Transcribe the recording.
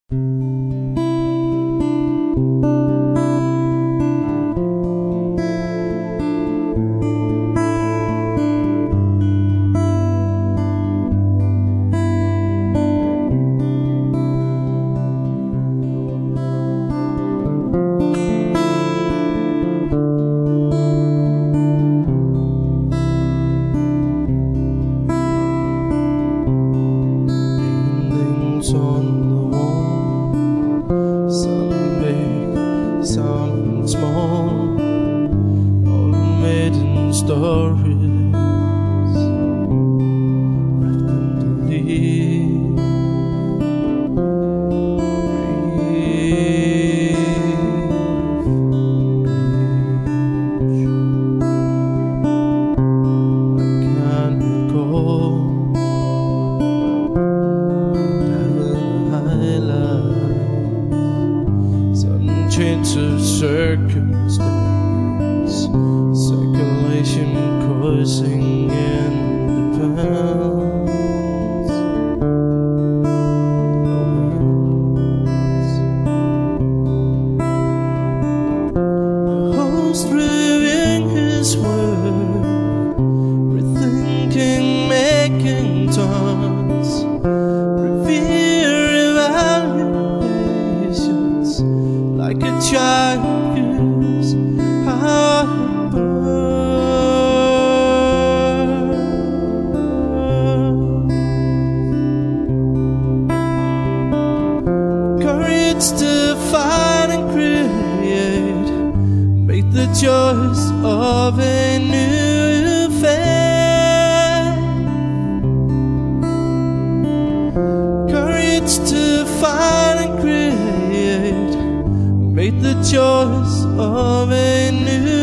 On the wall, some big, some small, all made in stories, wrapped in belief. I can't recall sudden change of circumstance, circulation causing independence. The host reviewing his work, rethinking, making taunts, like a child gives how it burns. Courage to find and create, make the choice of a new faith. Courage to find and create, make the choice of a new